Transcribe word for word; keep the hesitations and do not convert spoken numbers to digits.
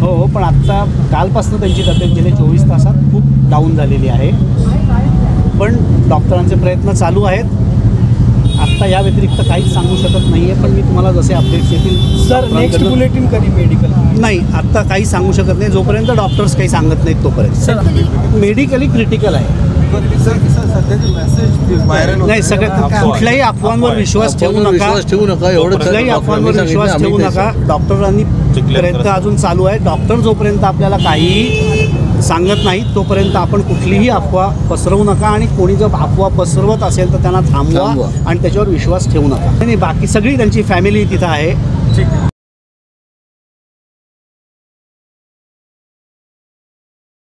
हो हो, पण आत्ता कालपासून त्यांची तब्येत गेले चोवीस तासात खूप डाऊन झालेली आहे, पण डॉक्टरांचे प्रयत्न चालू आहेत. आत्ता या व्यतिरिक्त काहीच सांगू शकत नाही आहे, पण मी तुम्हाला जसे अपडेट्स येतील. सर नेक्स्ट बुलेटिन कधी मेडिकल नाही, आत्ता काही सांगू शकत नाही. जोपर्यंत डॉक्टर्स काही सांगत नाहीत तोपर्यंत. सर मेडिकली क्रिटिकल आहे. नाही, सगळ्यात कुठल्याही अफवांवर विश्वास ठेवू नका, ठेवू नका एवढं कुठल्याही अफवांवर विश्वास ठेवू नका. डॉक्टरांनी प्रयत्न अजून चालू आहे. डॉक्टर जोपर्यंत आपल्याला काही सांगत नाही तोपर्यंत आपण कुठलीही अफवा पसरवू नका, आणि कोणी जर अफवा पसरवत असेल तर त्यांना थांबवा आणि त्याच्यावर विश्वास ठेवू नका. नाही, बाकी सगळी त्यांची फॅमिली तिथं आहे.